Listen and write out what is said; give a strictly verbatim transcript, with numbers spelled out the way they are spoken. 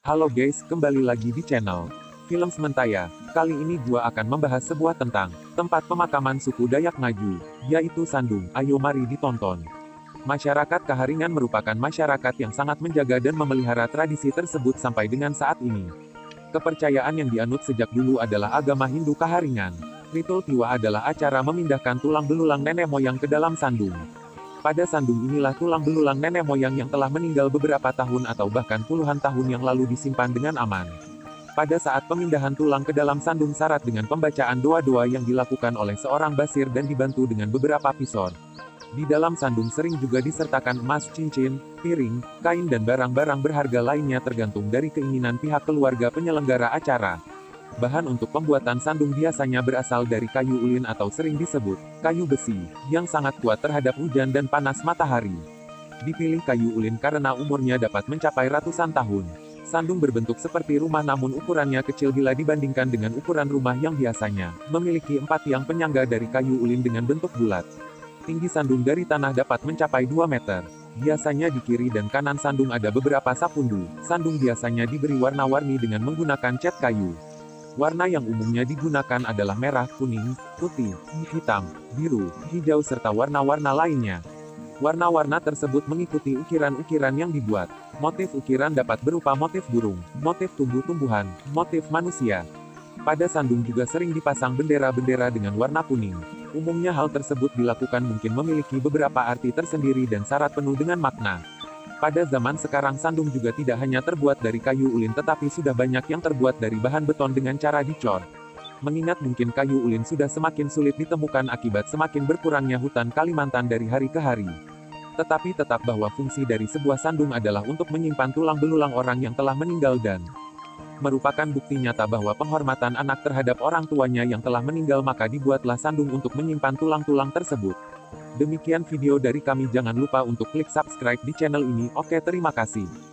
Halo guys, kembali lagi di channel Film Sementaya. Kali ini gua akan membahas sebuah tentang tempat pemakaman suku Dayak Ngaju, yaitu Sandung. Ayo mari ditonton. Masyarakat Kaharingan merupakan masyarakat yang sangat menjaga dan memelihara tradisi tersebut sampai dengan saat ini. Kepercayaan yang dianut sejak dulu adalah agama Hindu Kaharingan. Ritual Tiwa adalah acara memindahkan tulang belulang nenek moyang ke dalam sandung. Pada sandung inilah tulang belulang nenek moyang yang telah meninggal beberapa tahun atau bahkan puluhan tahun yang lalu disimpan dengan aman. Pada saat pemindahan tulang ke dalam sandung syarat dengan pembacaan doa-doa yang dilakukan oleh seorang basir dan dibantu dengan beberapa pisor. Di dalam sandung sering juga disertakan emas, cincin, piring, kain dan barang-barang berharga lainnya tergantung dari keinginan pihak keluarga penyelenggara acara. Bahan untuk pembuatan sandung biasanya berasal dari kayu ulin atau sering disebut kayu besi, yang sangat kuat terhadap hujan dan panas matahari. Dipilih kayu ulin karena umurnya dapat mencapai ratusan tahun. Sandung berbentuk seperti rumah namun ukurannya kecil bila dibandingkan dengan ukuran rumah yang biasanya memiliki empat tiang penyangga dari kayu ulin dengan bentuk bulat. Tinggi sandung dari tanah dapat mencapai dua meter. Biasanya di kiri dan kanan sandung ada beberapa sapundu. Sandung biasanya diberi warna-warni dengan menggunakan cat kayu. Warna yang umumnya digunakan adalah merah, kuning, putih, hitam, biru, hijau serta warna-warna lainnya. Warna-warna tersebut mengikuti ukiran-ukiran yang dibuat. Motif ukiran dapat berupa motif burung, motif tumbuh-tumbuhan, motif manusia. Pada sandung juga sering dipasang bendera-bendera dengan warna kuning. Umumnya hal tersebut dilakukan mungkin memiliki beberapa arti tersendiri dan syarat penuh dengan makna. Pada zaman sekarang sandung juga tidak hanya terbuat dari kayu ulin tetapi sudah banyak yang terbuat dari bahan beton dengan cara dicor. Mengingat mungkin kayu ulin sudah semakin sulit ditemukan akibat semakin berkurangnya hutan Kalimantan dari hari ke hari. Tetapi tetap bahwa fungsi dari sebuah sandung adalah untuk menyimpan tulang belulang orang yang telah meninggal dan merupakan bukti nyata bahwa penghormatan anak terhadap orang tuanya yang telah meninggal, maka dibuatlah sandung untuk menyimpan tulang-tulang tersebut. Demikian video dari kami, jangan lupa untuk klik subscribe di channel ini. Oke, terima kasih.